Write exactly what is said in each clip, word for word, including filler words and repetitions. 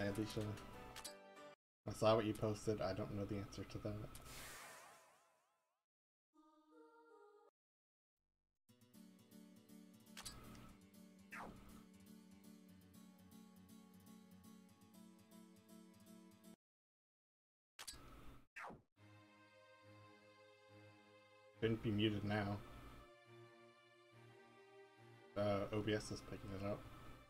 Hi, Alicia. I saw what you posted. I don't know the answer to that. Shouldn't be muted now. Uh, O B S is picking it up.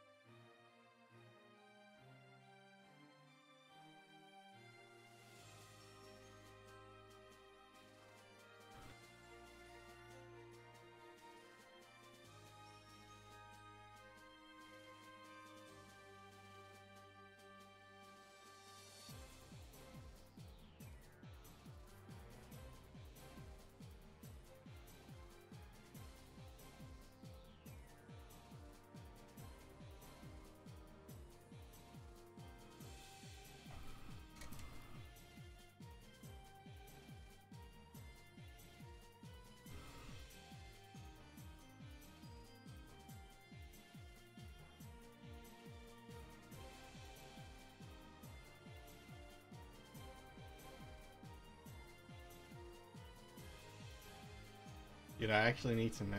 Dude, I actually need to know.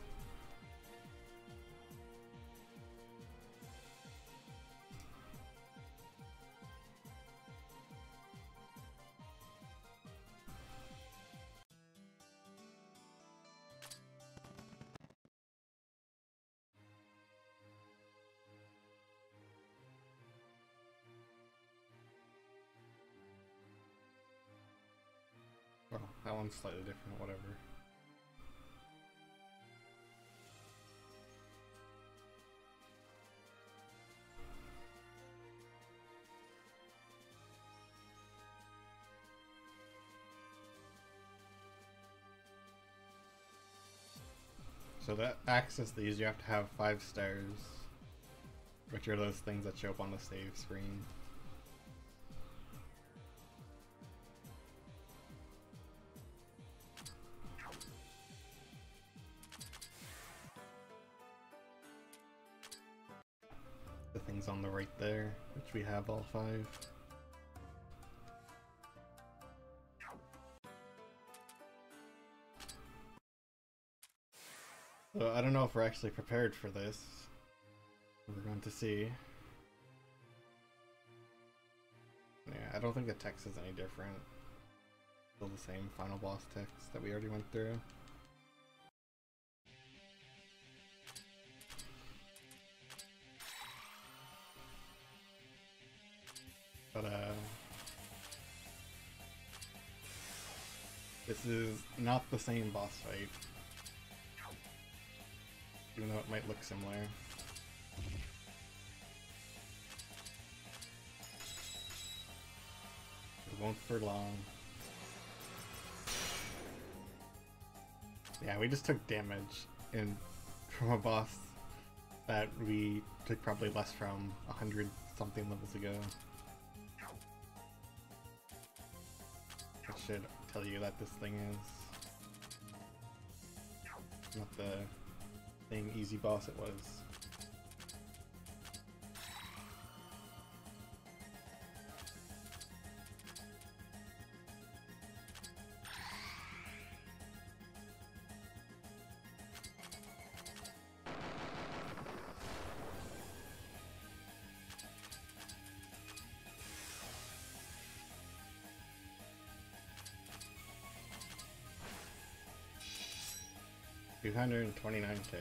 Well, that one's slightly different, whatever. So to access these, you have to have five stars, which are those things that show up on the save screen. The things on the right there, which we have all five. So I don't know if we're actually prepared for this. We're going to see. Yeah, I don't think the text is any different. Still the same final boss text that we already went through. But uh, this is not the same boss fight. Even though it might look similar. It won't for long. Yeah, we just took damage in from a boss that we took probably less from a hundred something levels ago. That should tell you that this thing is not the same easy boss it was. two hundred twenty-nine K.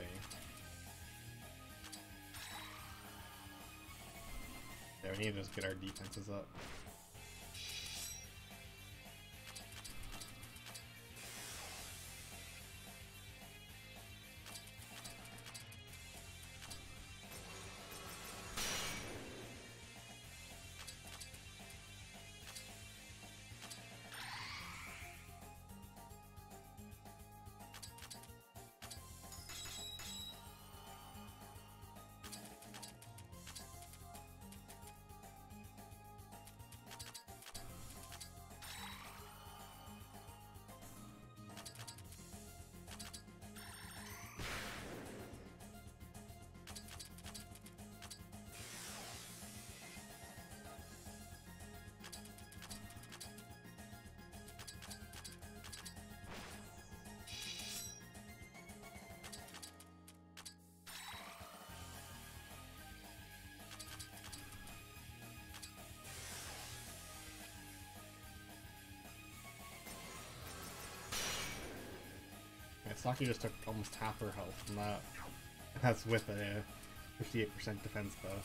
Yeah, we need to just get our defenses up. Saki just took almost half her health from that. And that's with a fifty-eight percent defense buff.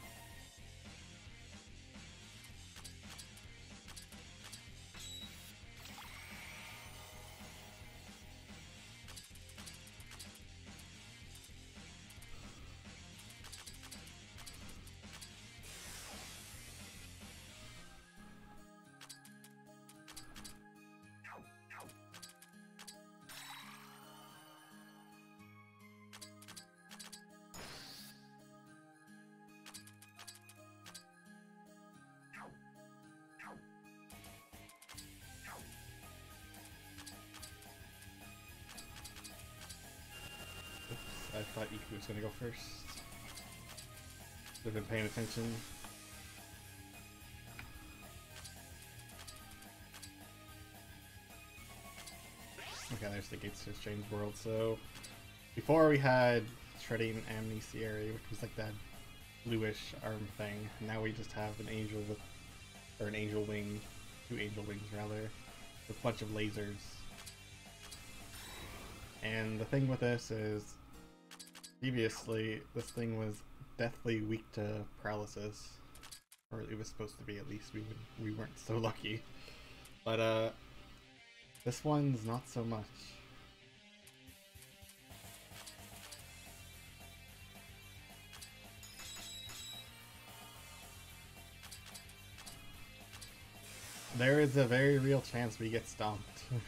I thought Iku was gonna go first. Should have been paying attention. Okay, there's the gates to the strange world. So before we had shredding amnesiary, which was like that bluish arm thing. Now we just have an angel with, or an angel wing, two angel wings rather, with a bunch of lasers. And the thing with this is, previously, this thing was deathly weak to paralysis. Or it was supposed to be, at least. We, would, we weren't so lucky. But, uh, this one's not so much. There is a very real chance we get stomped.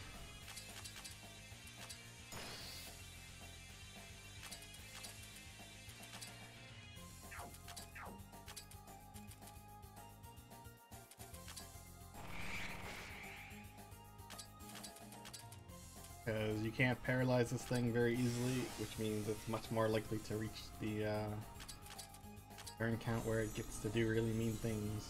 Because you can't paralyze this thing very easily, which means it's much more likely to reach the uh, turn count where it gets to do really mean things.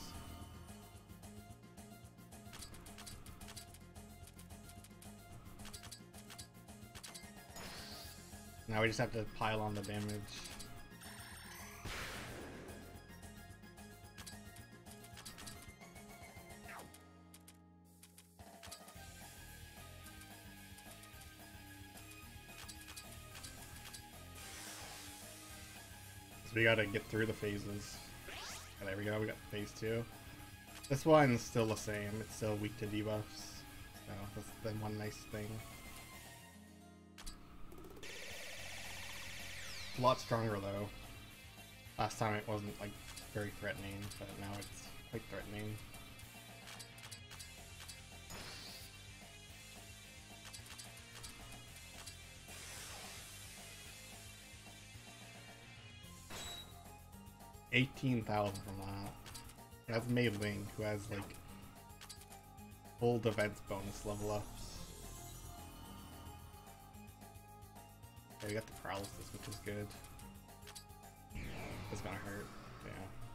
Now we just have to pile on the damage. So we gotta get through the phases. Oh, there we go, we got phase two. This one's still the same, it's still weak to debuffs. So that's the one nice thing. A lot stronger though. Last time it wasn't like very threatening, but now it's quite threatening. eighteen thousand from that. That's Mei Ling, who has like full defense bonus level ups. Yeah, we got the paralysis, which is good. It's gonna hurt, yeah.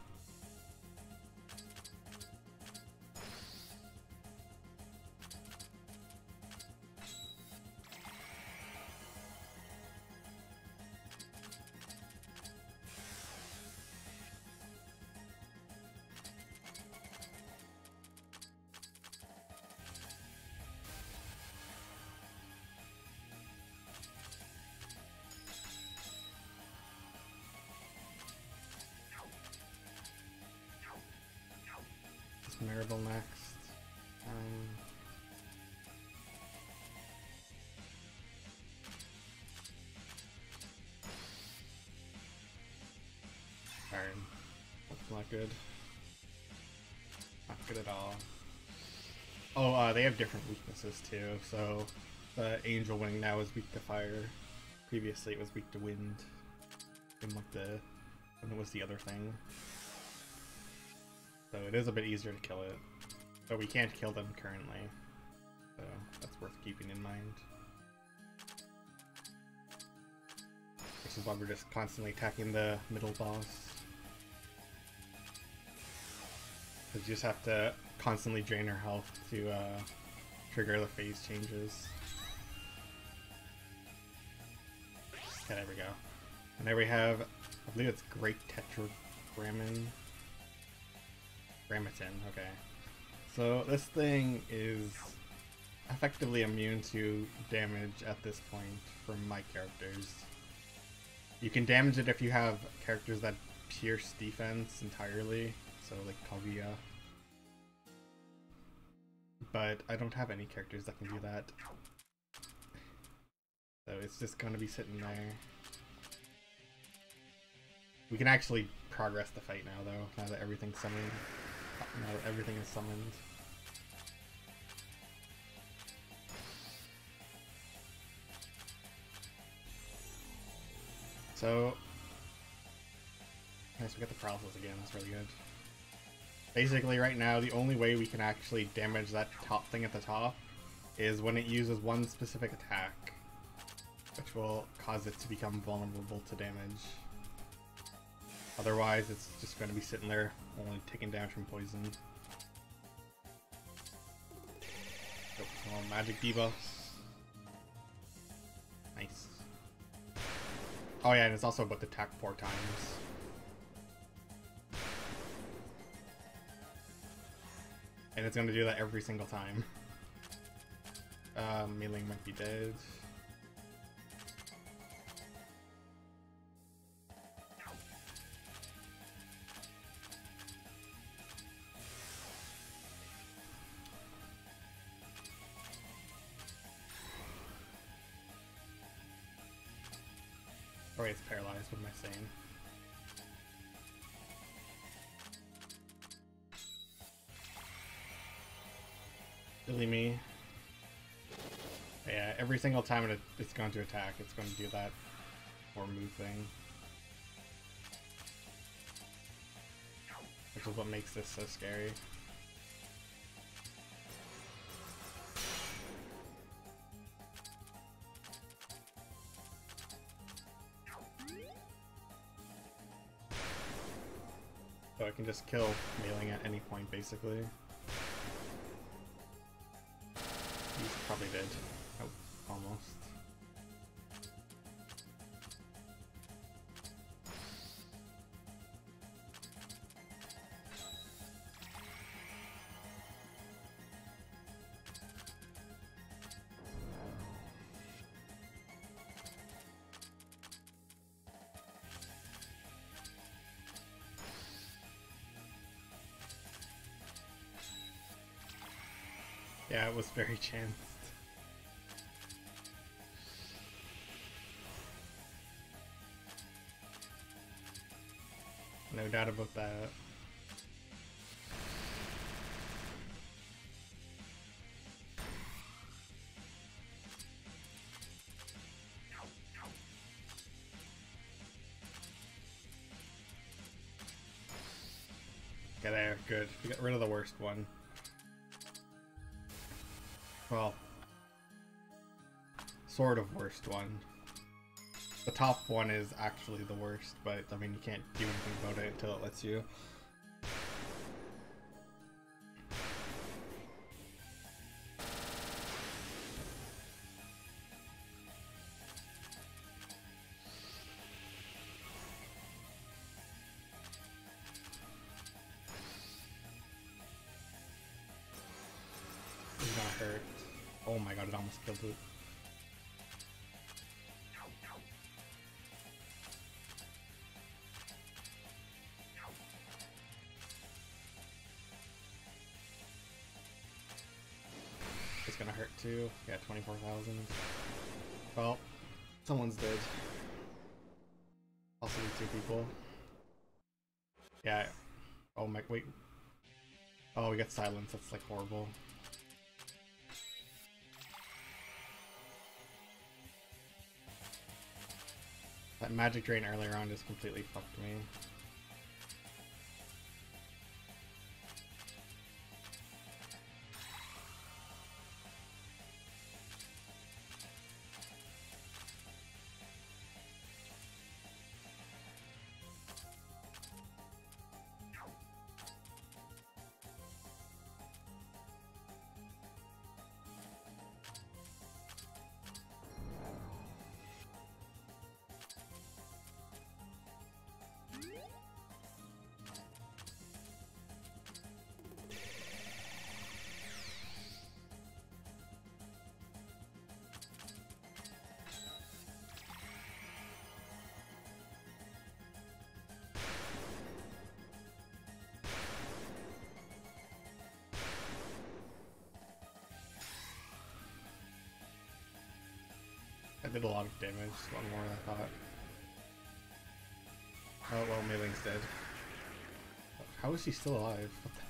Maribel next. Um, Darn. That's not good. Not good at all. Oh, uh, they have different weaknesses too. So the Angel Wing now is weak to fire. Previously it was weak to wind. And like the when it was the other thing. So it is a bit easier to kill it, but we can't kill them currently, so that's worth keeping in mind. Which is why we're just constantly attacking the middle boss. Because you just have to constantly drain our health to uh, trigger the phase changes. Okay, there we go. And there we have, I believe it's Great Tetragrammaton. Grammaton, okay. So this thing is effectively immune to damage at this point from my characters. You can damage it if you have characters that pierce defense entirely, so like Kaguya. But I don't have any characters that can do that. So it's just gonna be sitting there. We can actually progress the fight now though, now that everything's summoned. Now that everything is summoned. So, nice, we get the paralysis again, that's really good. Basically right now, the only way we can actually damage that top thing at the top is when it uses one specific attack, which will cause it to become vulnerable to damage. Otherwise, it's just going to be sitting there, only taking damage from poison. Go for some more magic debuffs. Nice. Oh yeah, and it's also about to attack four times. And it's going to do that every single time. Um, Mei-Ling might be dead. Oh wait, it's paralyzed, what am I saying? Silly me. Yeah, every single time it, it's going to attack, it's going to do that or move thing. Which is what makes this so scary. So I can just kill Mei-Ling at any point, basically. He's probably dead. Oh, almost. Yeah, it was very chanced. No doubt about that. Okay, there, good. We got rid of the worst one. Well, sort of worst one. The top one is actually the worst, but I mean, you can't do anything about it until it lets you. It's gonna hurt. Oh my god, it almost killed it. It's gonna hurt too. Yeah, twenty-four thousand. Well, someone's dead. Also two people. Yeah. Oh my, wait. Oh, we got silence. That's like horrible. That magic drain earlier on just completely fucked me. I did a lot of damage, a lot more than I thought. Oh well, Mei Ling's dead. How is she still alive? What the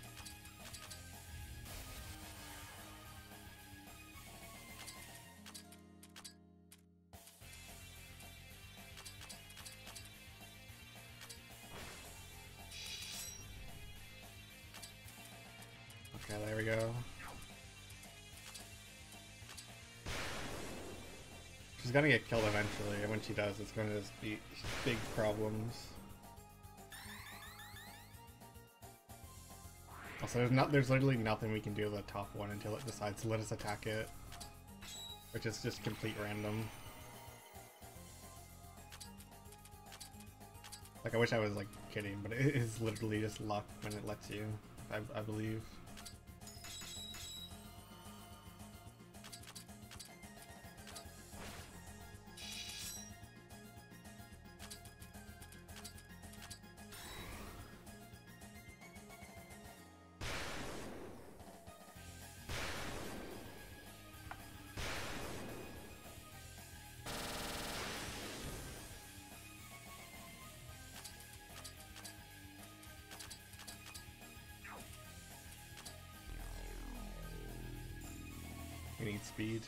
Okay, there we go. She's gonna get killed eventually, and when she does, it's gonna just be big problems. Also, there's not, there's literally nothing we can do to the top one until it decides to let us attack it, which is just complete random. Like, I wish I was like kidding, but it is literally just luck when it lets you, I, I believe. We need speed.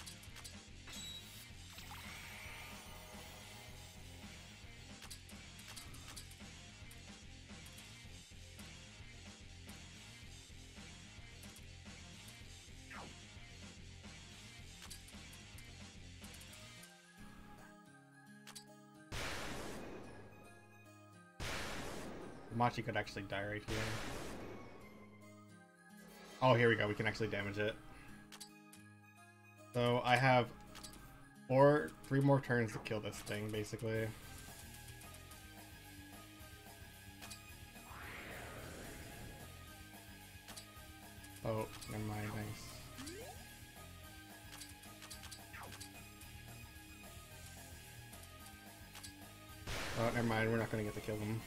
Machi could actually die right here. Oh, here we go. We can actually damage it. So I have four, three more turns to kill this thing, basically. Oh, never mind. Nice. Oh, never mind. We're not gonna get to kill them.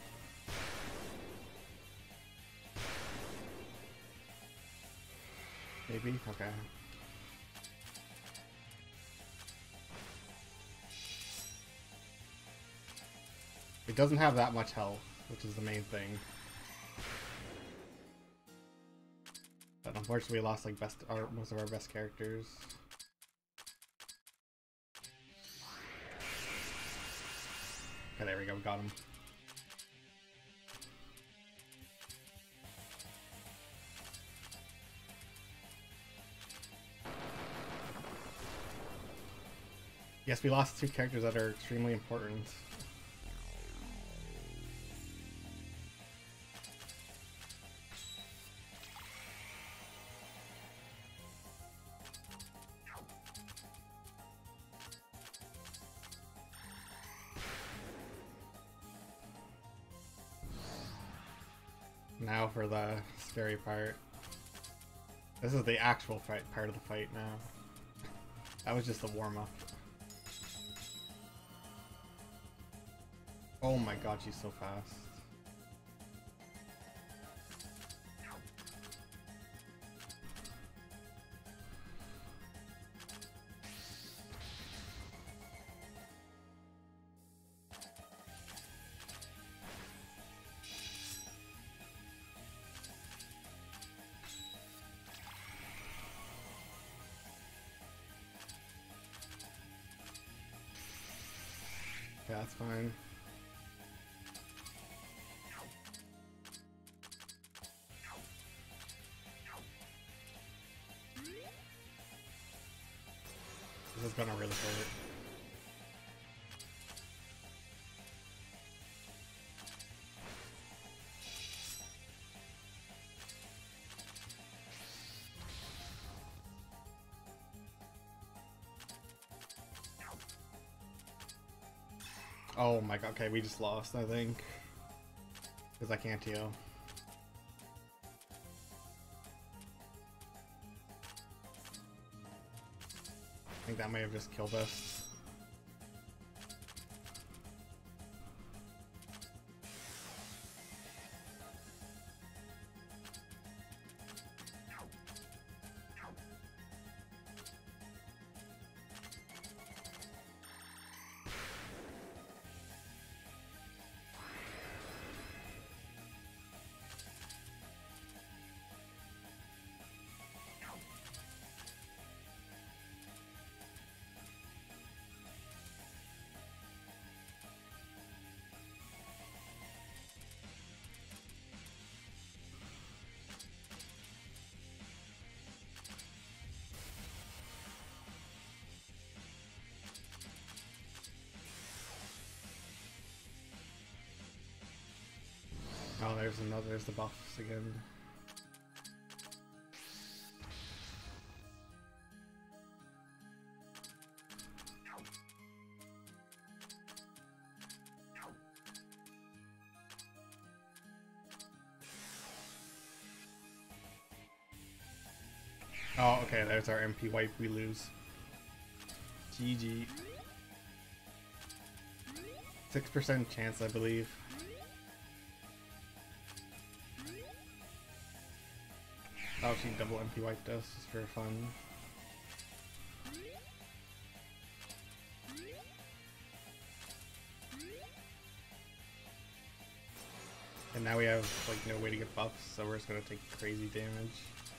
Maybe? Okay. It doesn't have that much health, which is the main thing. But unfortunately we lost like best our, most of our best characters. Okay, there we go, we got him. Yes, we lost two characters that are extremely important. Now for the scary part. This is the actual fight part of the fight now. That was just the warm-up. Oh my god, she's so fast. Yeah, that's fine. This is gonna really hurt. Oh my god, okay, we just lost, I think. Because I can't heal. I think that may have just killed us. there's another, there's the buffs again. Oh, okay, there's our M P wipe, we lose. G G. six percent chance, I believe. Oh, she double M P wiped us just for fun. And now we have like no way to get buffs, so we're just gonna take crazy damage.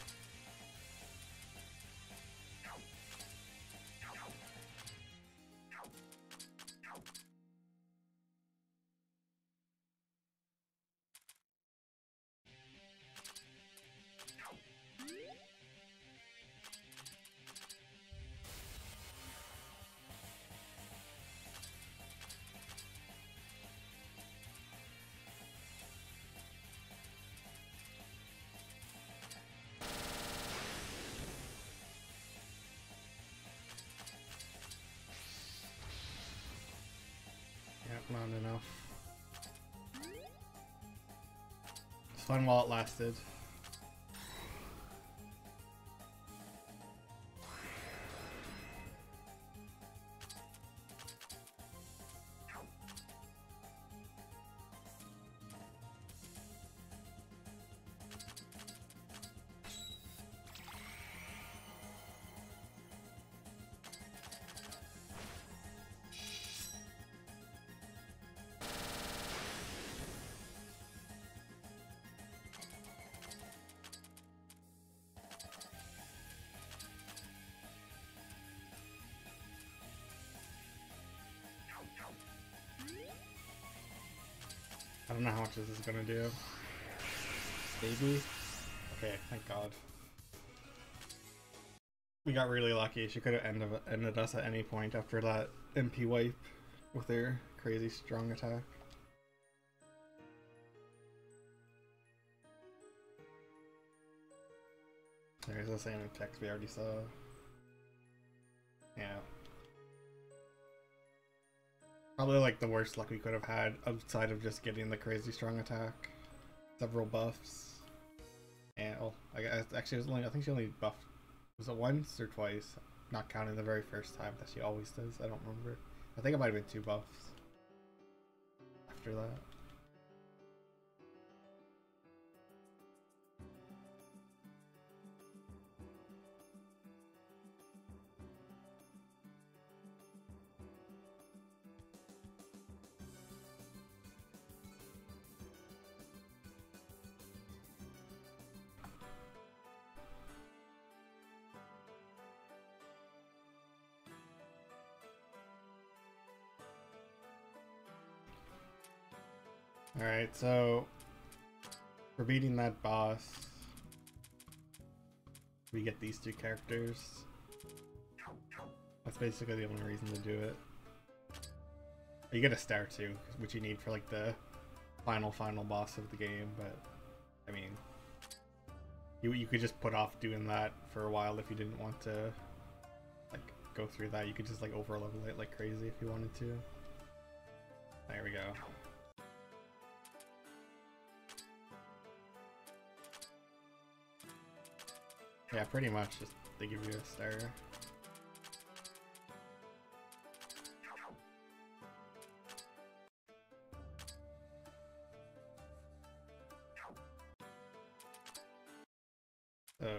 Not enough. It's fun while it lasted. I don't know how much this is gonna do. Maybe? Okay, thank God. We got really lucky. She could have ended, ended us at any point after that M P wipe with her crazy strong attack. There's the same text we already saw. Yeah. Probably like the worst luck we could have had outside of just getting the crazy strong attack. Several buffs. And oh, I guess actually it was only, I think she only buffed, was it once or twice? Not counting the very first time that she always does. I don't remember. I think it might have been two buffs after that. Alright, so for beating that boss, we get these two characters. That's basically the only reason to do it. You get a star too, which you need for like the final final boss of the game, but I mean, you, you could just put off doing that for a while if you didn't want to like go through that. You could just like over level it like crazy if you wanted to. There we go. Yeah, pretty much just they give you a star. So,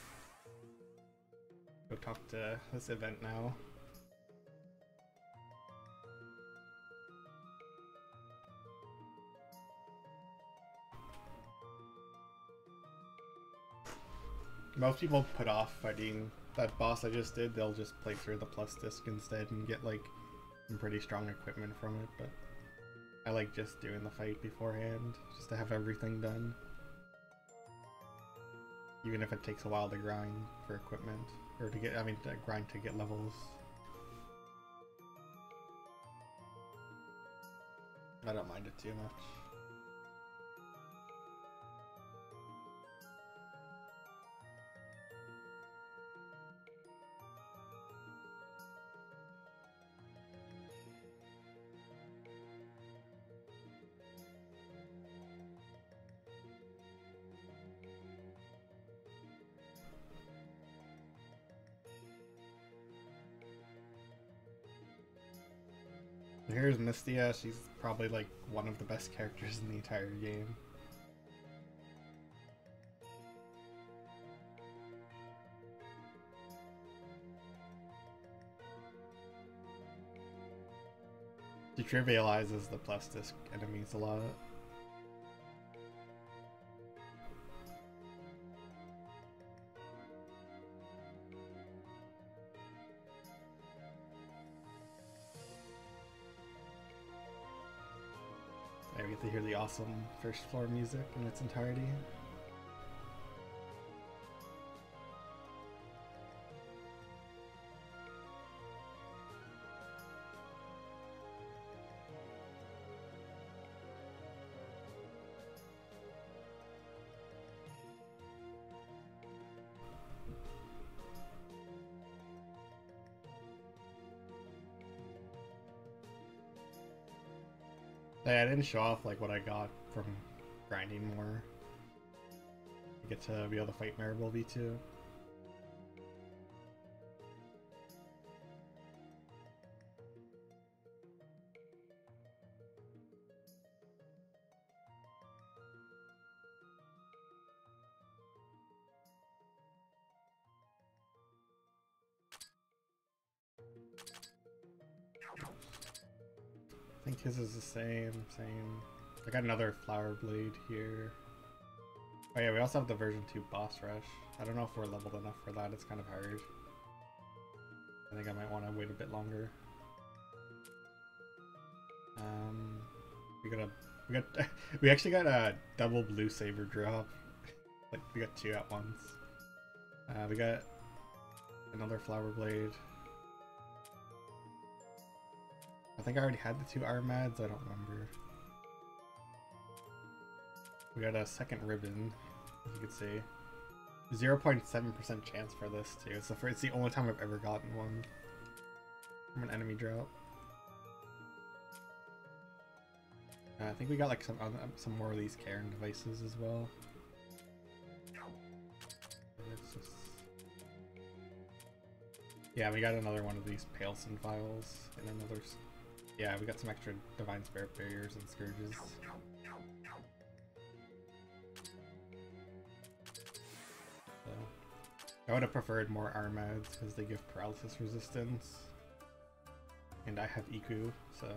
go talk to this event now. Most people put off fighting that boss I just did. They'll just play through the plus disc instead and get like some pretty strong equipment from it, but I like just doing the fight beforehand, just to have everything done. Even if it takes a while to grind for equipment, or to get, I mean, to grind to get levels. I don't mind it too much. Here's Mystia. She's probably like one of the best characters in the entire game. She trivializes the plus disc enemies a lot. I get to hear the awesome first floor music in its entirety. Yeah, I didn't show off like what I got from grinding more. I get to be able to fight Maribel V two. I think his is the same, same. I got another flower blade here. Oh yeah, we also have the version two boss rush. I don't know if we're leveled enough for that, it's kind of hard. I think I might want to wait a bit longer. Um, we got a, we got, we actually got a double blue saber drop. Like, we got two at once. Uh, we got another flower blade. I think I already had the two Armads, I don't remember. We got a second ribbon, as you can see. zero point seven percent chance for this too. It's the, first, it's the only time I've ever gotten one from an enemy drop. Uh, I think we got like some uh, some more of these Karen devices as well. It's just... Yeah, we got another one of these Paleson files and another... Yeah, we got some extra Divine Spirit Barriers and Scourges. So, I would have preferred more Armads because they give paralysis resistance. And I have Iku, so...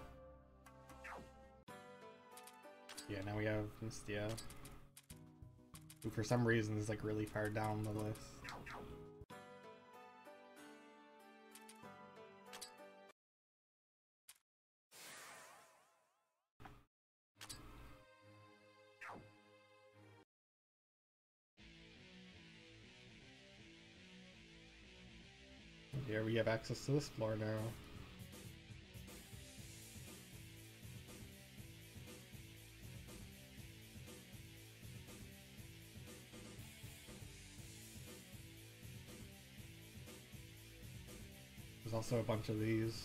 Yeah, now we have Mystia, who for some reason is like really far down the list. Here we have access to this floor now. There's also a bunch of these.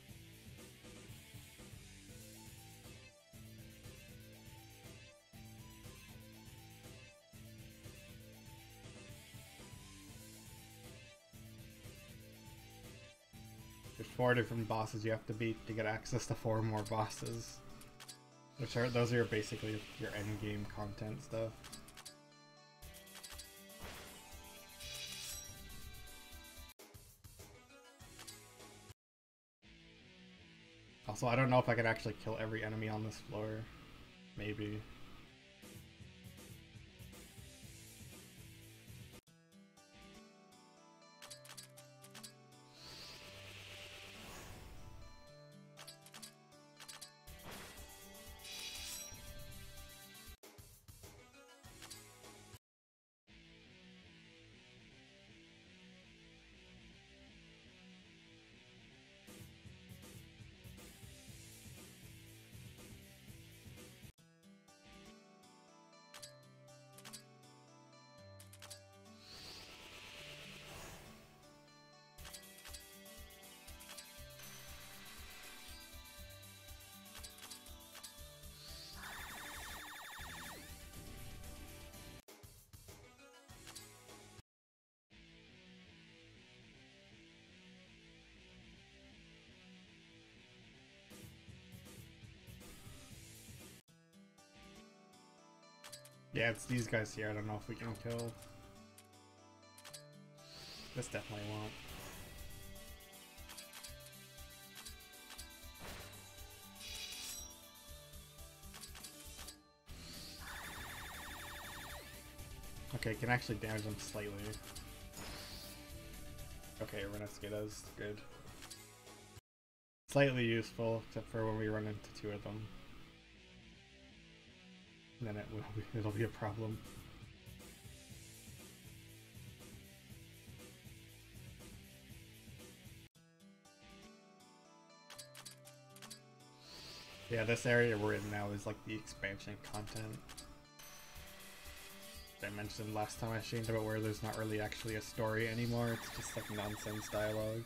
There's four different bosses you have to beat to get access to four more bosses. Which are, those are basically your end game content stuff. Also, I don't know if I could actually kill every enemy on this floor. Maybe. Yeah, it's these guys here. I don't know if we can kill. This definitely won't. Okay, can actually damage them slightly. Okay, Renetsky does good. Slightly useful, except for when we run into two of them. Then it will be, it'll be a problem. Yeah, this area we're in now is like the expansion content. I mentioned last time I streamed about where there's not really actually a story anymore, it's just like nonsense dialogue.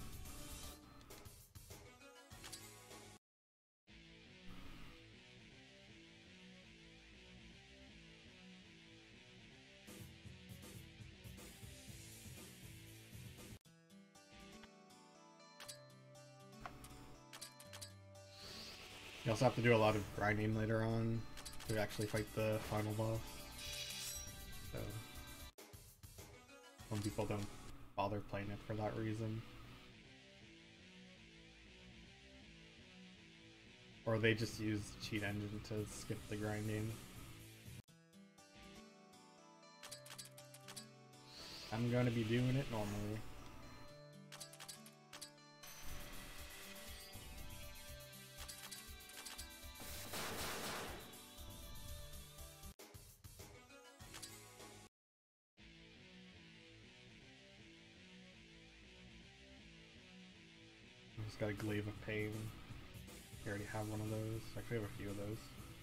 You also have to do a lot of grinding later on to actually fight the final boss. So some people don't bother playing it for that reason. Or they just use the cheat engine to skip the grinding. I'm going to be doing it normally. Just got a Glaive of Pain. I already have one of those. Actually, I have a few of those.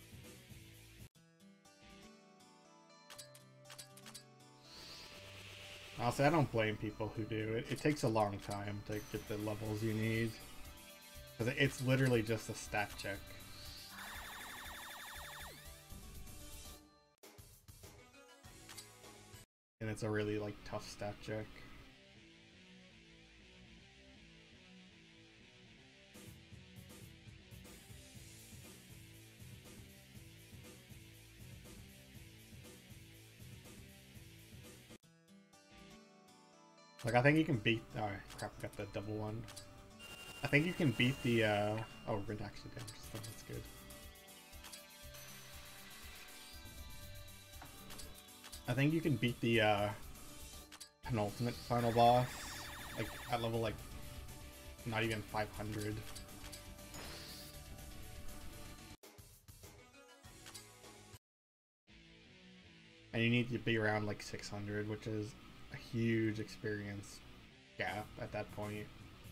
Honestly, I don't blame people who do it. It takes a long time to get the levels you need. Because it's literally just a stat check. And it's a really, like, tough stat check. Like, I think you can beat... Oh, crap, I got the double one. I think you can beat the, uh... Oh, Rid actually damages them, that's good. I think you can beat the, uh... penultimate final boss, like, at level, like, not even five hundred. And you need to be around, like, six hundred, which is a huge experience gap at that point.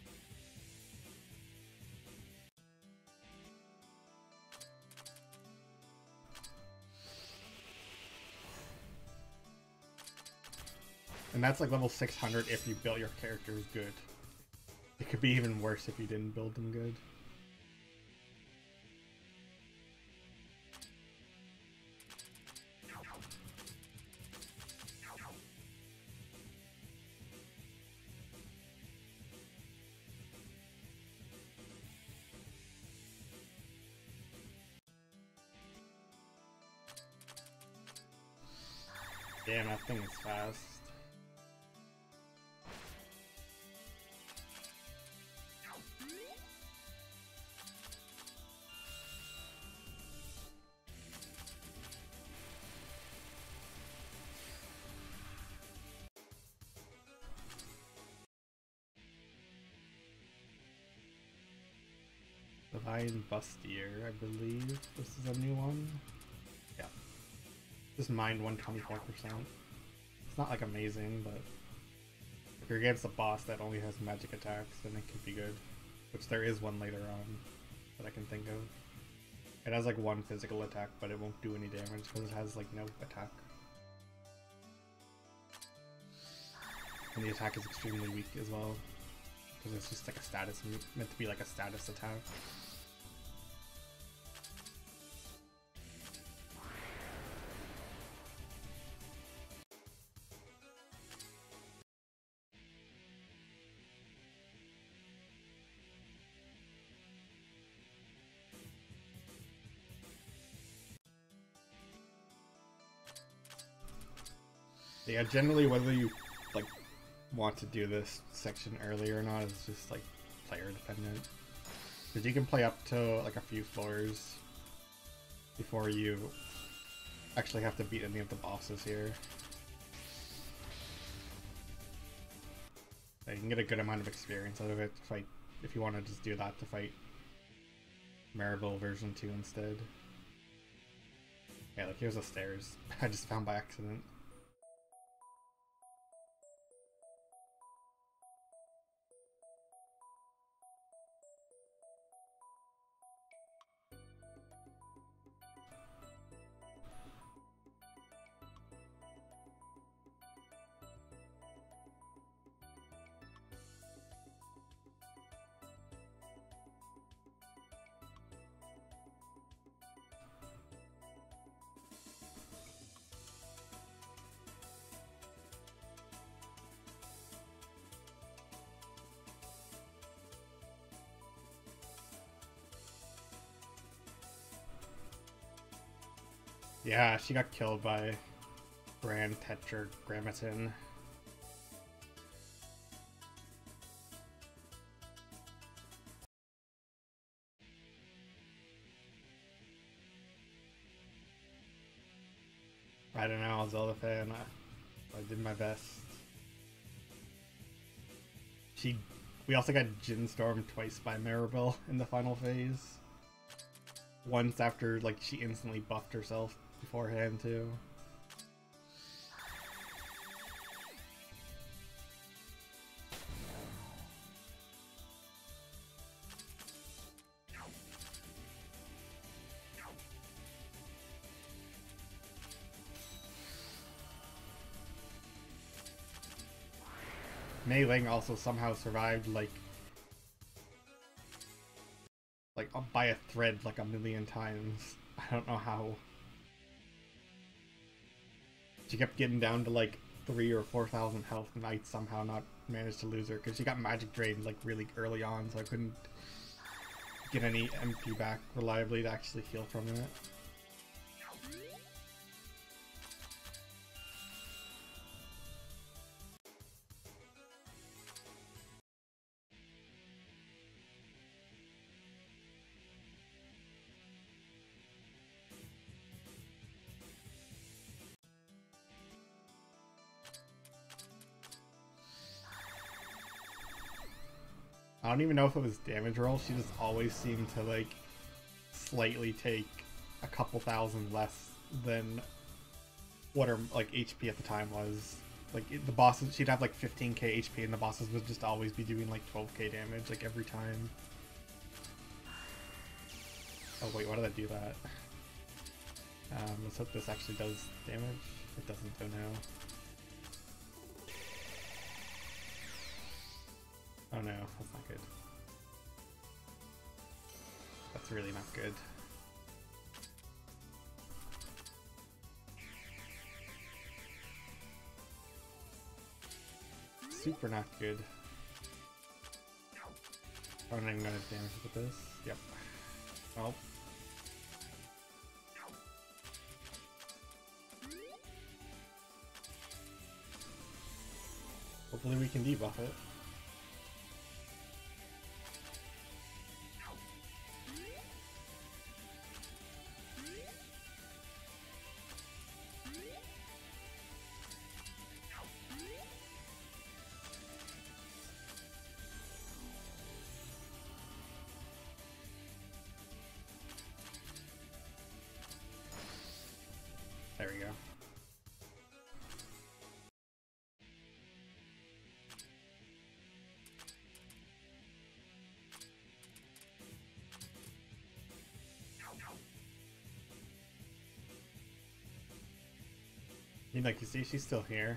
And that's like level six hundred if you built your characters good. It could be even worse if you didn't build them good. Damn, that thing is fast. Divine Bustier, I believe this is a new one. Yeah. Just mined one hundred twenty-four percent. It's not like amazing, but if you're against a boss that only has magic attacks, then it could be good. Which there is one later on that I can think of. It has like one physical attack, but it won't do any damage because it has like no attack. And the attack is extremely weak as well. Because it's just like a status, meant to be like a status attack. Yeah, generally whether you like want to do this section early or not is just like player dependent. Because you can play up to like a few floors before you actually have to beat any of the bosses here. You can get a good amount of experience out of it to fight, if you want to just do that to fight Maribel version two instead. Yeah, look, here's the stairs I just found by accident. Yeah, she got killed by Grand Tetragrammaton. I don't know, Zelda fan. I, I did my best. She, we also got Jin Stormed twice by Maribel in the final phase. Once after, like, she instantly buffed herself beforehand, too. Mei Ling also somehow survived, like, like by a thread, like a million times. I don't know how. She kept getting down to like three or four thousand health, and I somehow not managed to lose her because she got magic drained like really early on, so I couldn't get any M P back reliably to actually heal from it. I don't even know if it was damage roll, she just always seemed to like slightly take a couple thousand less than what her like H P at the time was. Like it, the bosses, she'd have like fifteen K H P and the bosses would just always be doing like twelve K damage like every time. Oh wait, why did I do that? Um, let's hope this actually does damage. It doesn't though now. Oh no, that's not good. That's really not good. Super not good. Oh, I'm not even gonna damage with this. Yep. Well. Hopefully we can debuff it. There we go. You like you see, she's still here.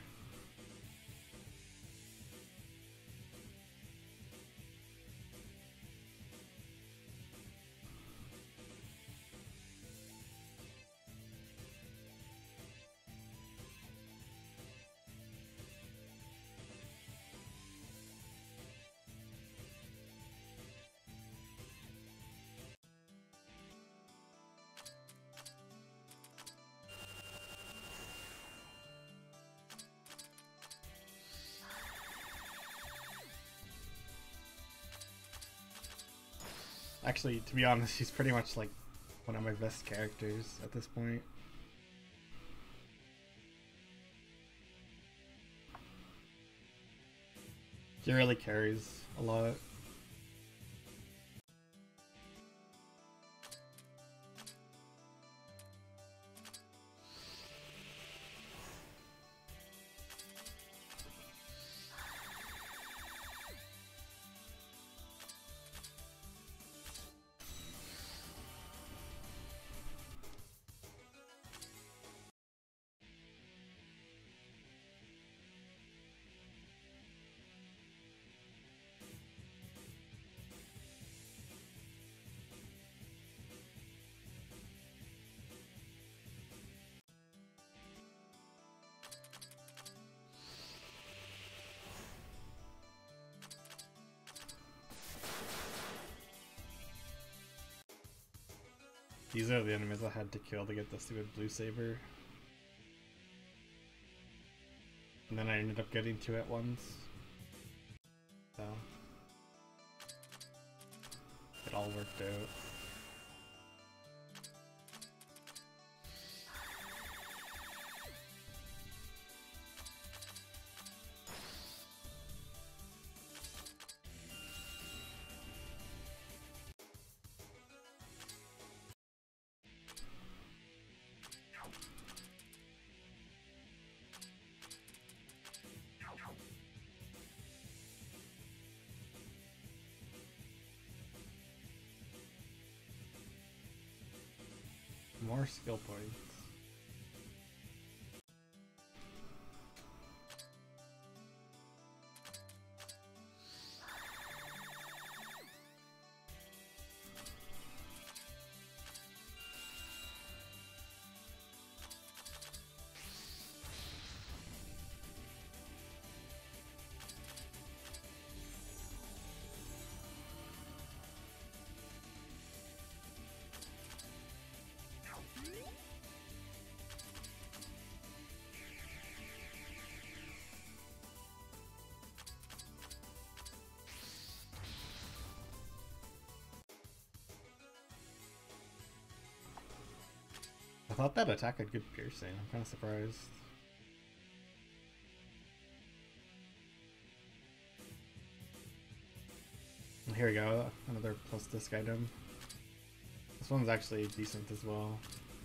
Actually, to be honest, he's pretty much like one of my best characters at this point. He really carries a lot. These are the enemies I had to kill to get the stupid blue saber. And then I ended up getting two at once. So it all worked out. More skill points. I thought that attack had good piercing. I'm kind of surprised. Here we go, another plus disc item. This one's actually decent as well.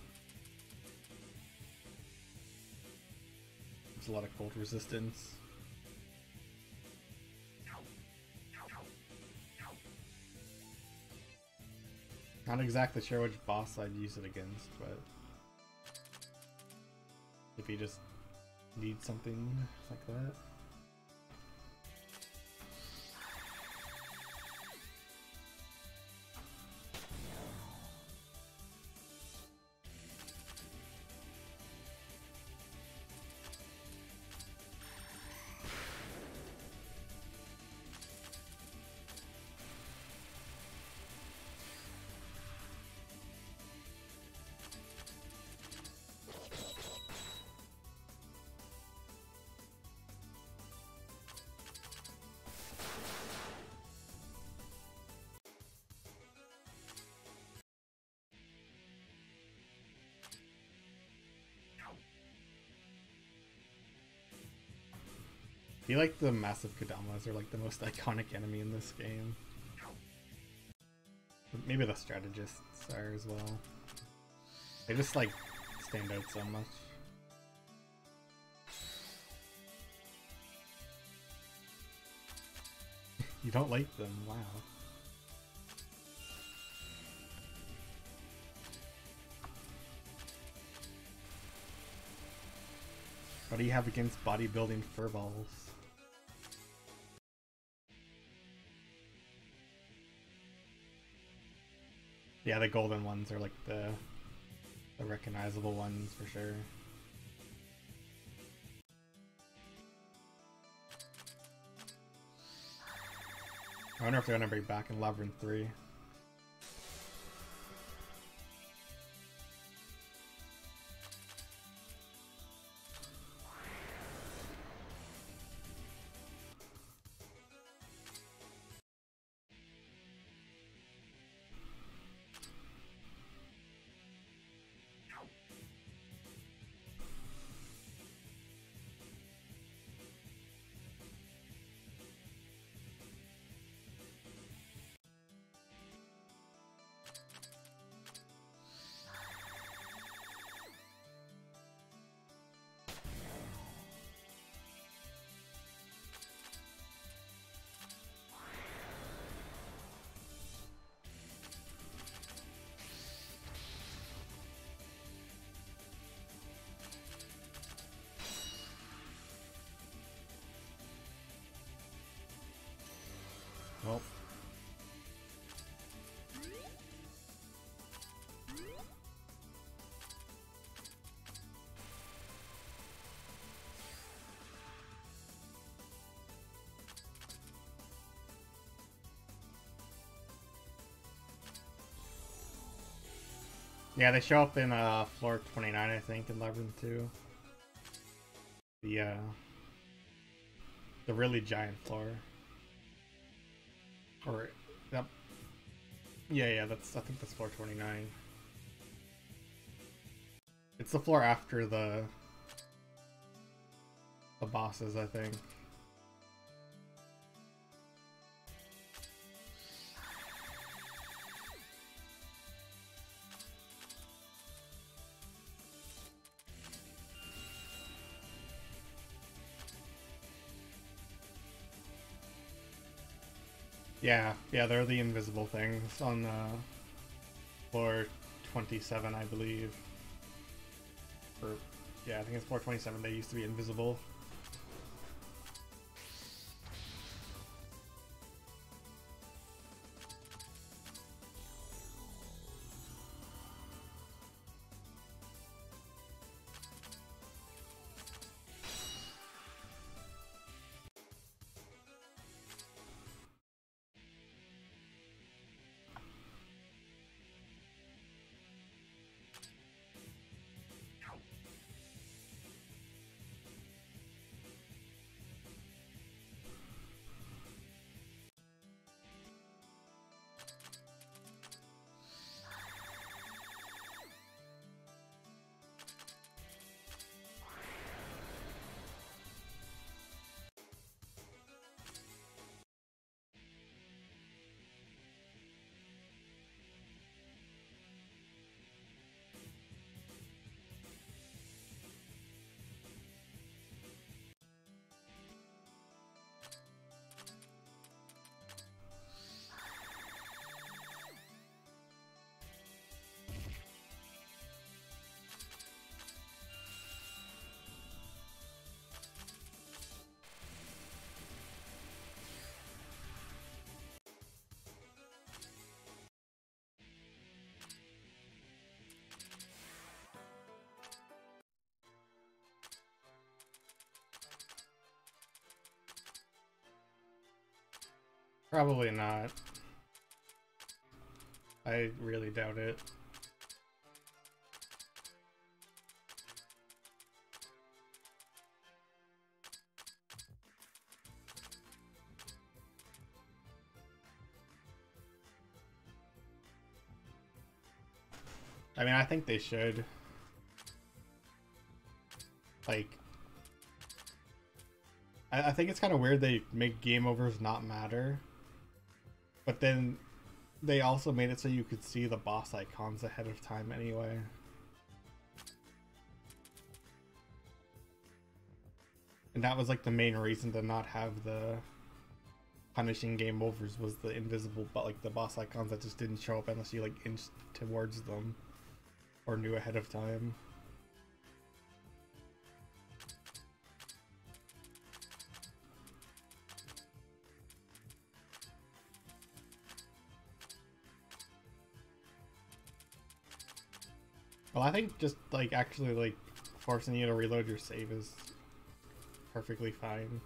There's a lot of cold resistance. Not exactly sure which boss I'd use it against, but if you just need something like that. I feel like the massive Kodamas are like the most iconic enemy in this game. Maybe the strategists are as well. They just like stand out so much. You don't like them, wow. What do you have against bodybuilding furballs? Yeah, the golden ones are like the, the recognizable ones for sure. I wonder if they're gonna be back in Labyrinth three. Yeah, they show up in uh, floor twenty-nine, I think, in Labyrinth two. The, uh... The really giant floor. Or... Yep. Yeah, yeah, that's... I think that's floor twenty-nine. It's the floor after the... The bosses, I think. Yeah, yeah, they're the invisible things on uh, floor twenty-seven, I believe. Or, yeah, I think it's floor twenty-seven. They used to be invisible. Probably not. I really doubt it. I mean, I think they should. Like, I, I think it's kind of weird they make game overs not matter. But then they also made it so you could see the boss icons ahead of time anyway. And that was like the main reason to not have the punishing game overs, was the invisible, but like the boss icons that just didn't show up unless you like inched towards them or knew ahead of time. Well, I think just like actually like forcing you to reload your save is perfectly fine.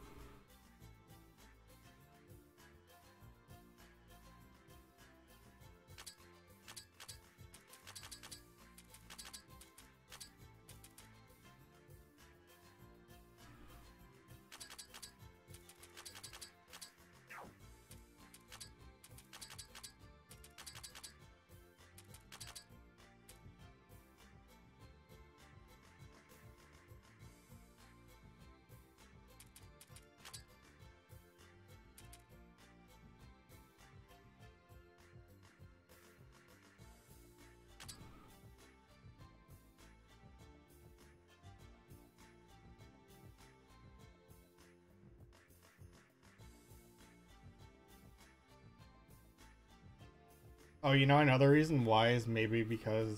Oh, you know, another reason why is maybe because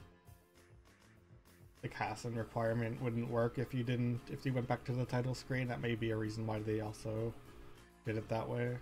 the casting requirement wouldn't work if you didn't, if you went back to the title screen. That may be a reason why they also did it that way.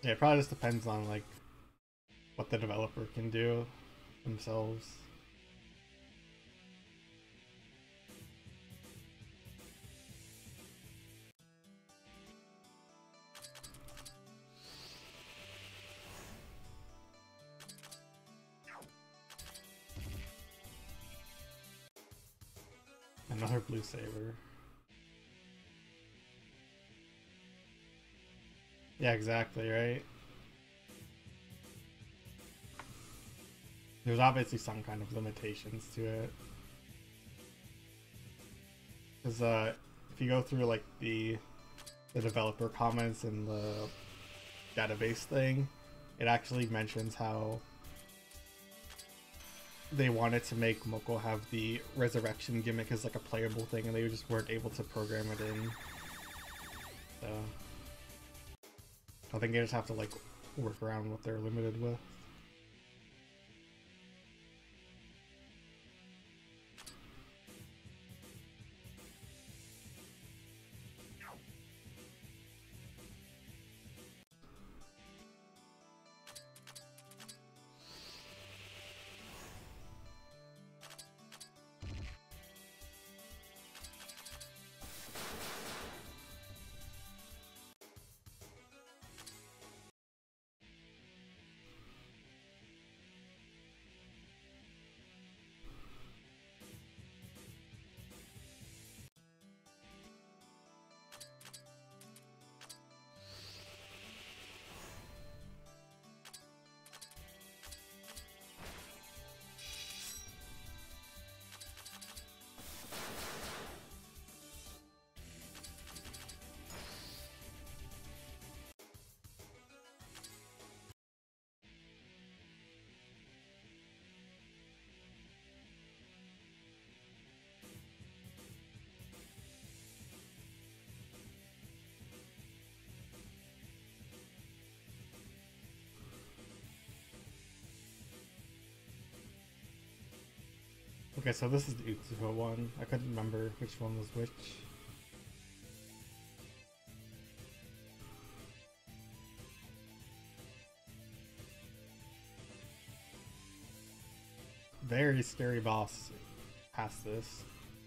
Yeah, it probably just depends on like what the developer can do themselves. Another blue saber. Yeah, exactly, right? There's obviously some kind of limitations to it. Because uh, if you go through like the the developer comments in the database thing, it actually mentions how they wanted to make Moko have the resurrection gimmick as like a playable thing, and they just weren't able to program it in. So I think they just have to like work around what they're limited with. Okay, so this is the Utsuho one. I couldn't remember which one was which. Very scary boss past this.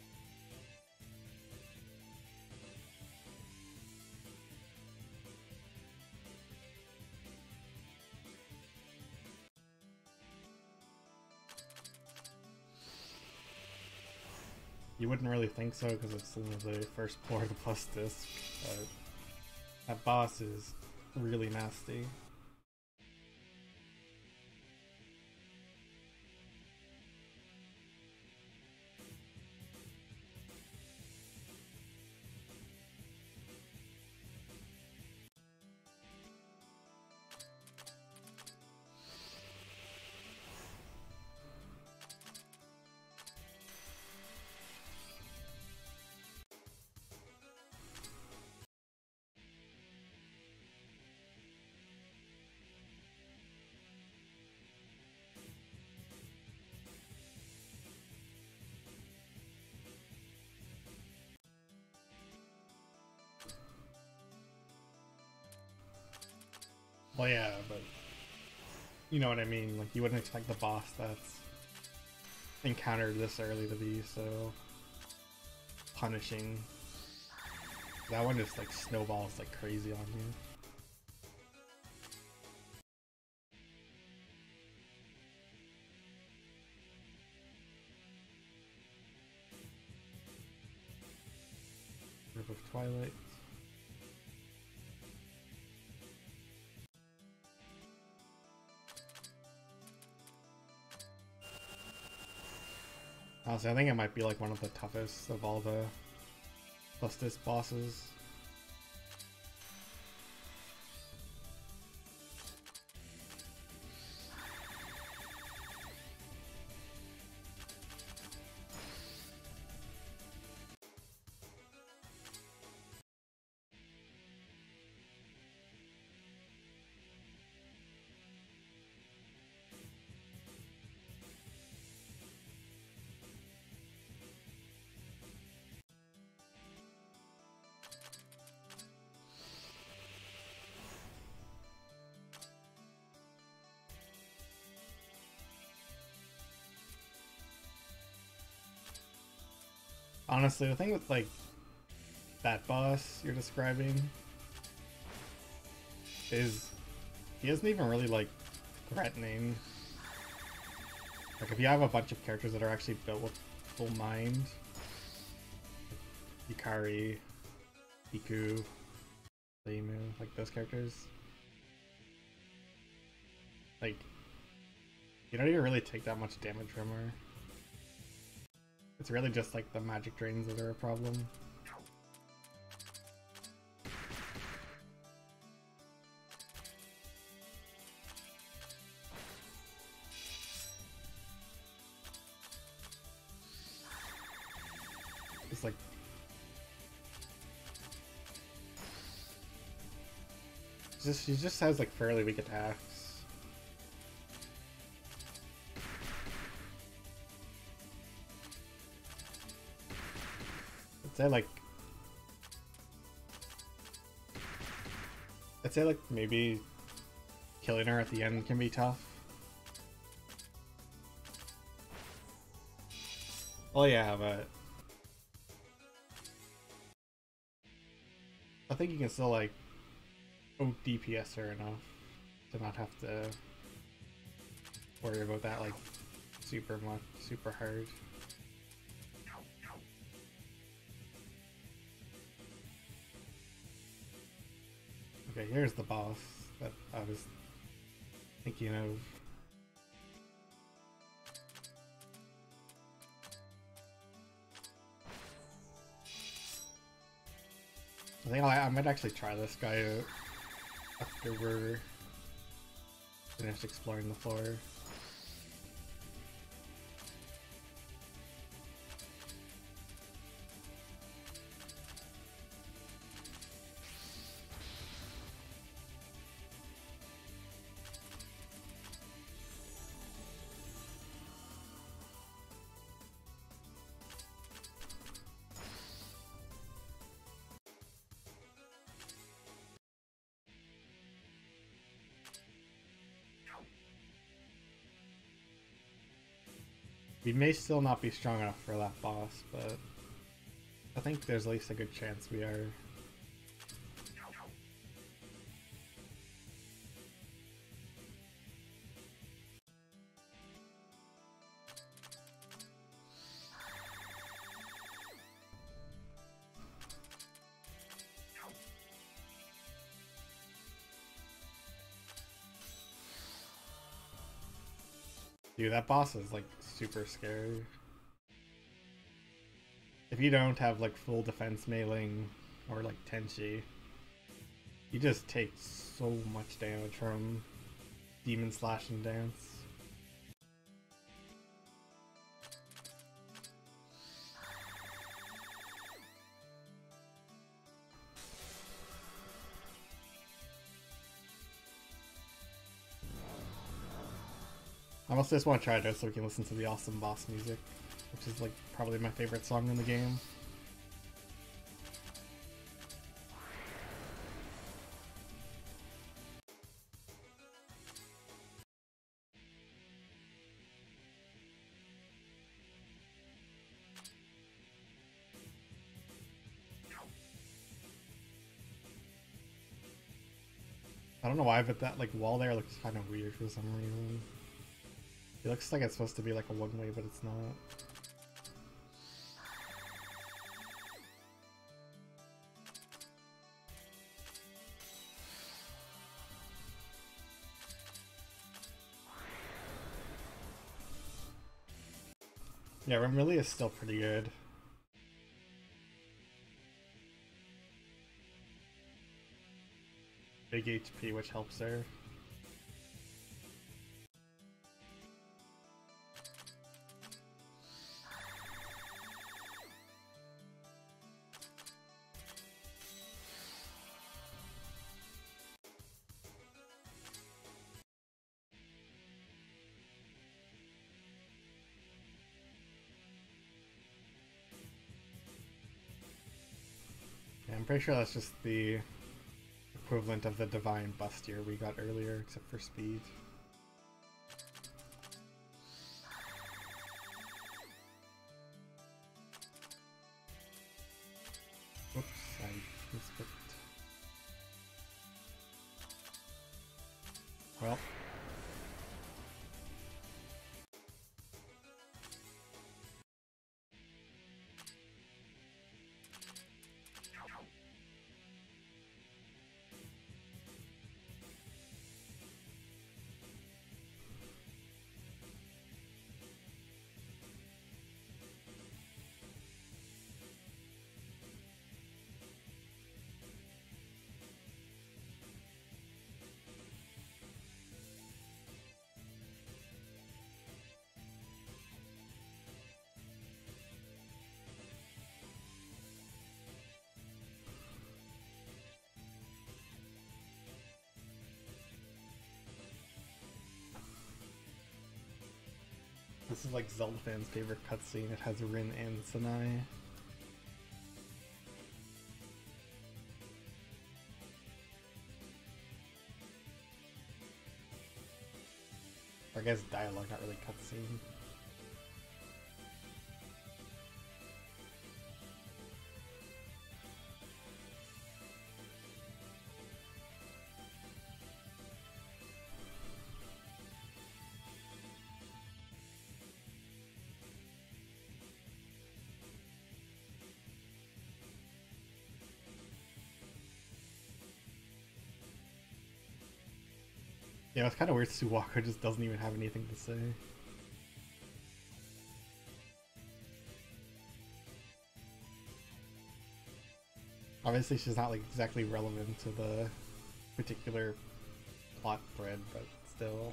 You wouldn't really think so because it's in the first floor of the plus disc, but that boss is really nasty. Well, yeah, but you know what I mean. Like, you wouldn't expect the boss that's encountered this early to be so punishing. That one just like snowballs like crazy on you. Rip of Twilight. Honestly, I think it might be like one of the toughest of all the plus disc bosses. Honestly, the thing with like that boss you're describing is he isn't even really like threatening. Like if you have a bunch of characters that are actually built with full mind, Yukari, Iku, Leimu, like those characters, like you don't even really take that much damage from her. It's really just like the magic drains that are a problem. It's like just she just has like fairly weak attacks. I'd say like I'd say like maybe killing her at the end can be tough. Well, yeah, but I think you can still like oh D P S her enough to not have to worry about that like super much, super hard. Okay, here's the boss that I was thinking of. I think I, I might actually try this guy out after we're finished exploring the floor. We may still not be strong enough for that boss, but I think there's at least a good chance we are. Dude, that boss is like super scary. If you don't have like full defense mailing or like Tenshi, you just take so much damage from Demon Slash and Dance. I also just want to try it out so we can listen to the awesome boss music, which is like probably my favorite song in the game. I don't know why, but that like wall there looks kind of weird for some reason. It looks like it's supposed to be like a one-way, but it's not. Yeah, Remelia is still pretty good. Big H P, which helps her. Yeah, I'm pretty sure that's just the equivalent of the Divine Bustier we got earlier, except for speed. Well. This is like Zelda fans' favorite cutscene. It has Rin and Sanai. Or I guess dialogue, not really cutscene. Yeah, it's kind of weird Suwako just doesn't even have anything to say. Obviously she's not like exactly relevant to the particular plot thread, but still.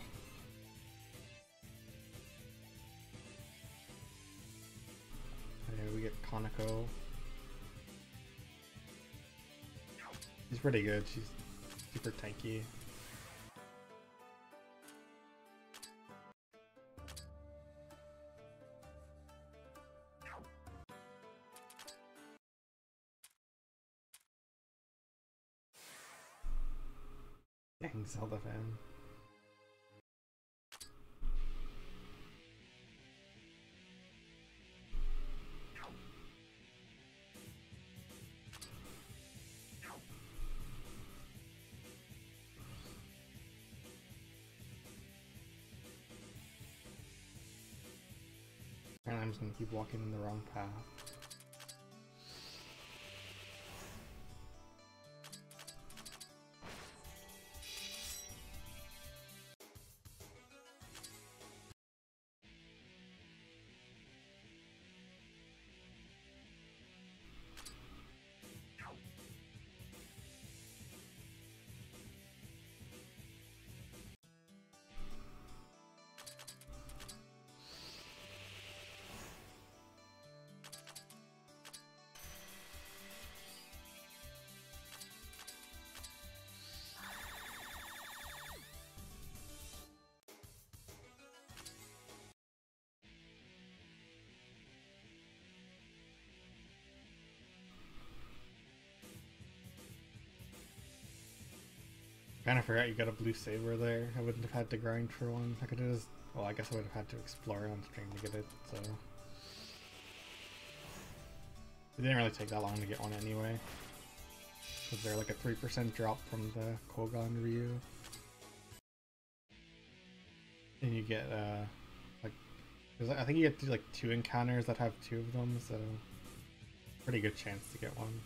Okay, we get Kaneko. She's pretty good, she's super tanky. Dang, Zelda fan. And I'm just gonna keep walking in the wrong path. Kinda forgot you got a blue saber there. I wouldn't have had to grind for one. I could have just... Well, I guess I would have had to explore on stream to get it, so... It didn't really take that long to get one anyway. Was there like a three percent drop from the Kogan Ryu? And you get, uh... like... There's, I think you get like two encounters that have two of them, so... Pretty good chance to get one.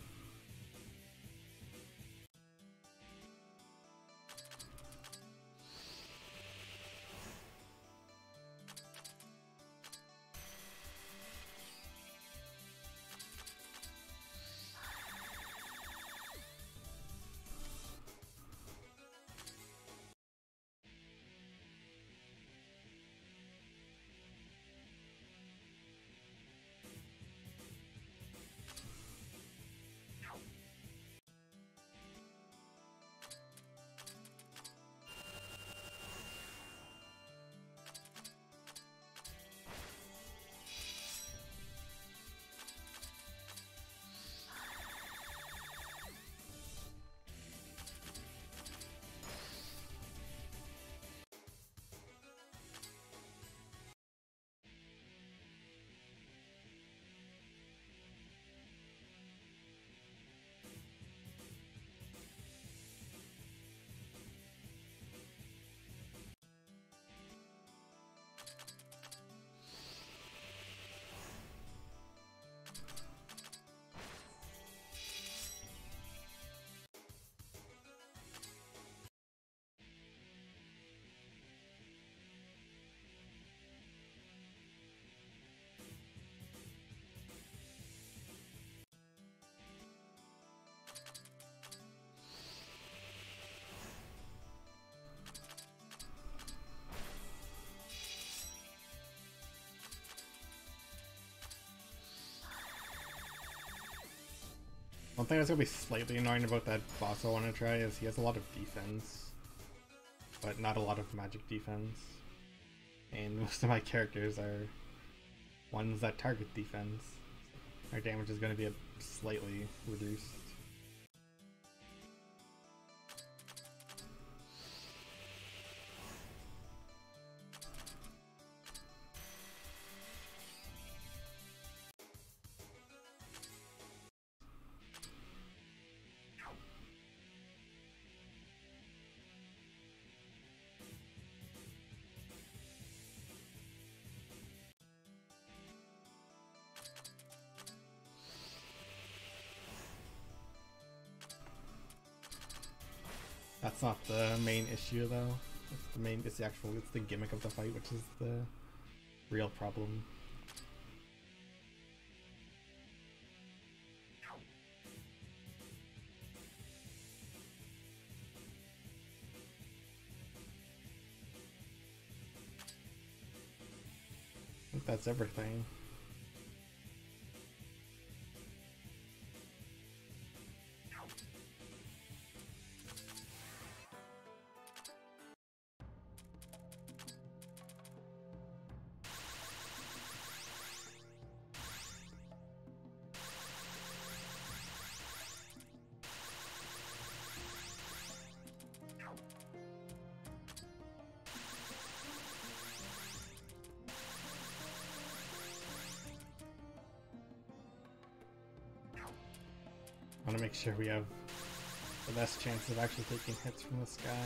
One thing that's gonna be slightly annoying about that boss I want to try is he has a lot of defense, but not a lot of magic defense. And most of my characters are ones that target defense. Our damage is gonna be a slightly reduced. That's not the main issue though. It's the main it's the actual it's the gimmick of the fight which is the real problem. I think that's everything. I want to make sure we have the best chance of actually taking hits from this guy.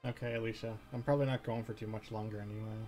Okay, Alicia. I'm probably not going for too much longer anyway.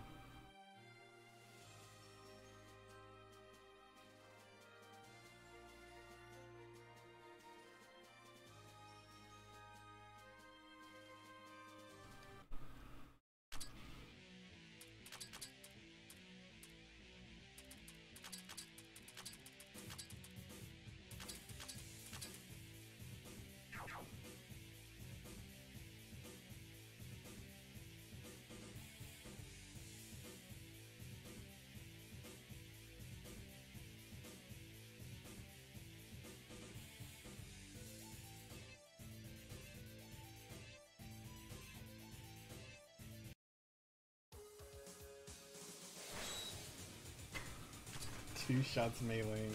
Two shots meleeing.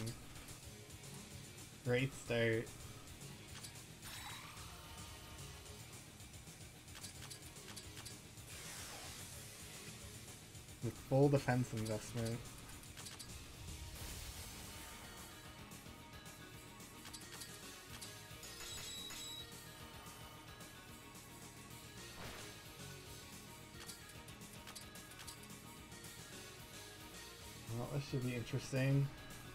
Great start. With full defense investment. Well, this should be interesting.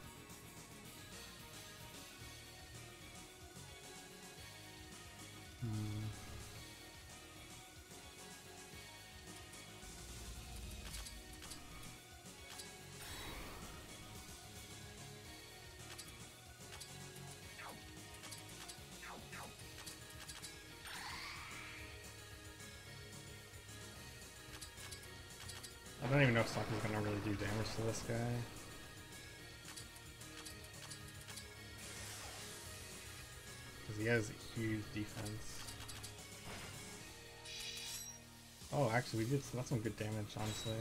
Hmm. I don't even know if Sokka's gonna really do damage to this guy. Because he has a huge defense. Oh, actually, we did that's some good damage, honestly.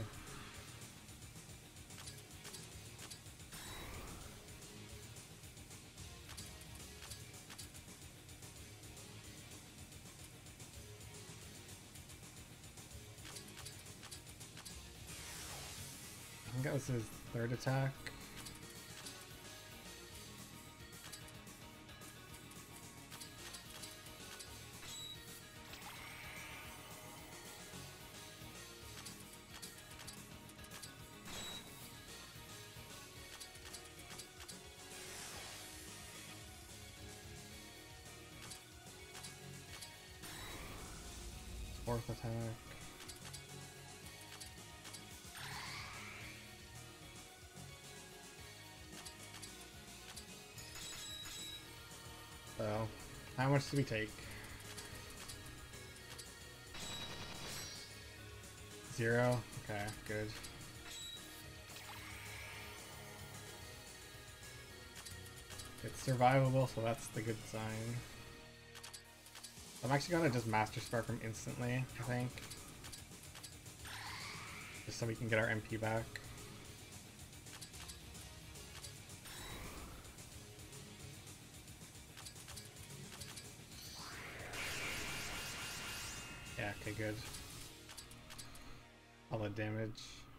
I think that was his third attack. Fourth attack. So, how much do we take? Zero? Okay, good. It's survivable, so that's the good sign. I'm actually gonna just Master Spark him instantly, I think. Just so we can get our M P back. Yeah, okay, good. All the damage.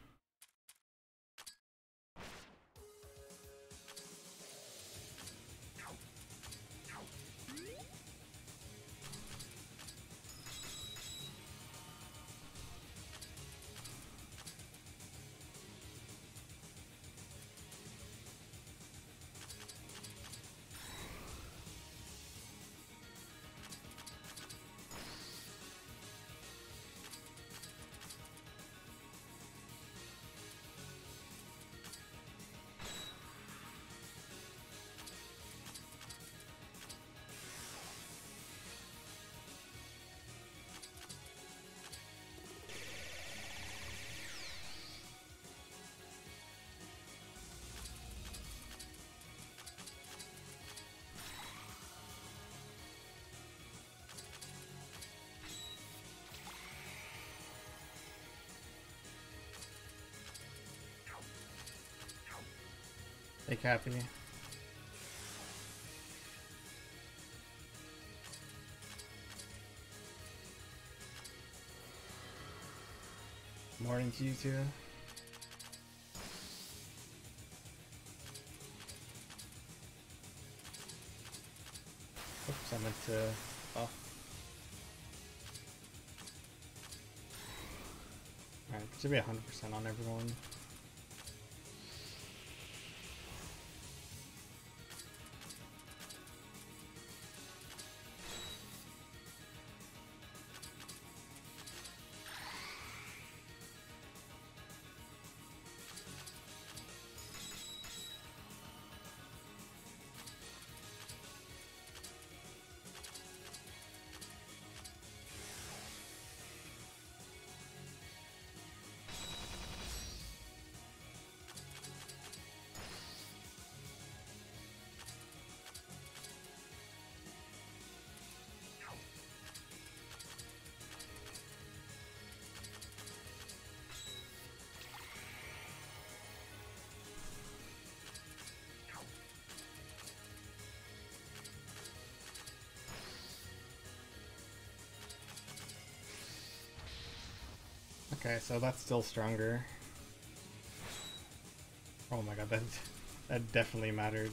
Hey, Cappy. Morning to you too. Oops, I meant to. Oh. Should be one hundred percent on everyone. Okay, so that's still stronger. Oh my god, that that definitely mattered.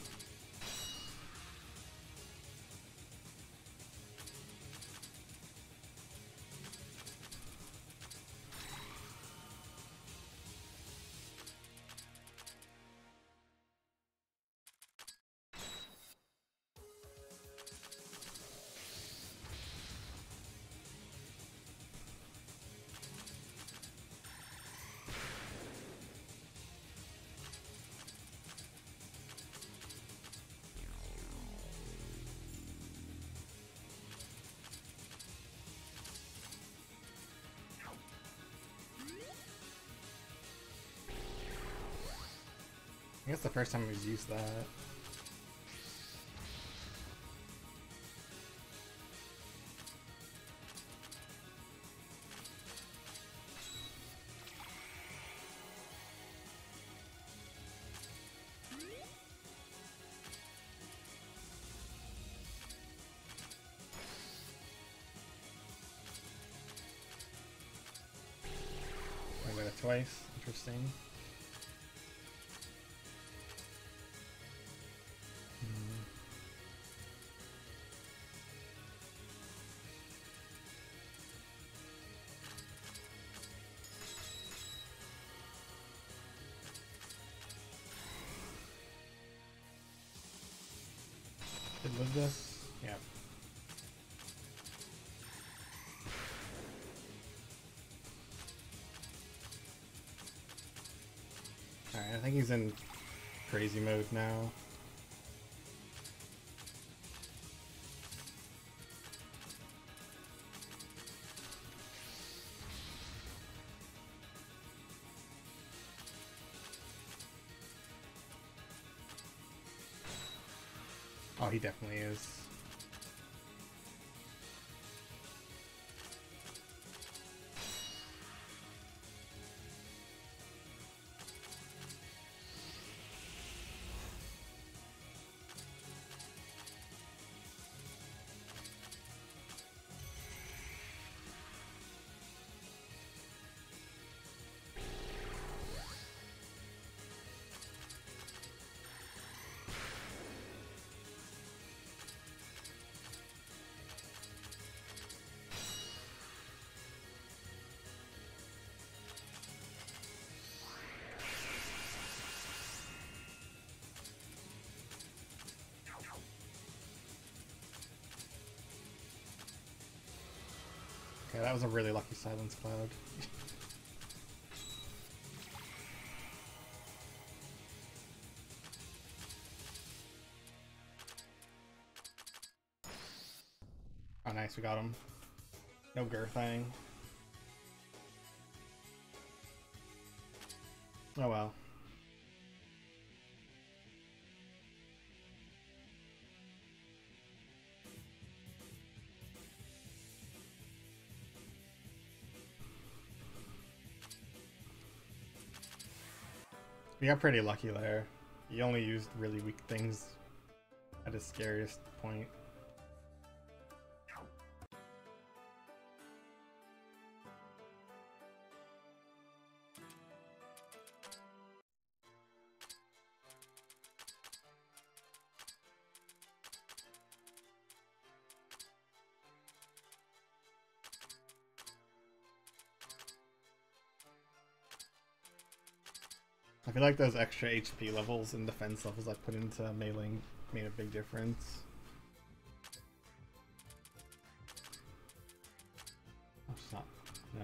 I guess the first time we've used that. I got it twice. Interesting. Did live this? Yeah. Alright, I think he's in crazy mode now. Oh, he definitely is. Okay, that was a really lucky silence cloud. Oh nice, we got him. No girthing. Oh well. We got pretty lucky there. He only used really weak things at his scariest point. I feel like those extra H P levels and defense levels I put into melee made a big difference. Oh, it's not. No.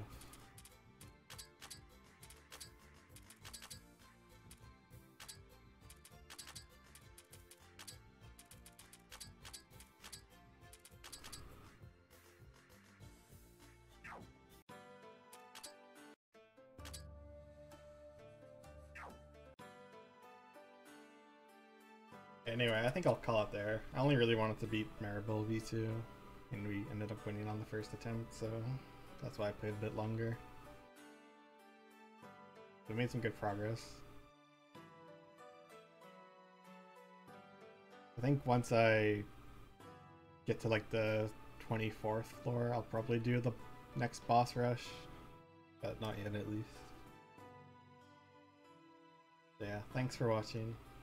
Anyway, I think I'll call it there. I only really wanted to beat Maribel V two, and we ended up winning on the first attempt, so that's why I played a bit longer. We made some good progress. I think once I get to like the twenty-fourth floor, I'll probably do the next boss rush, but not yet at least. So yeah, thanks for watching.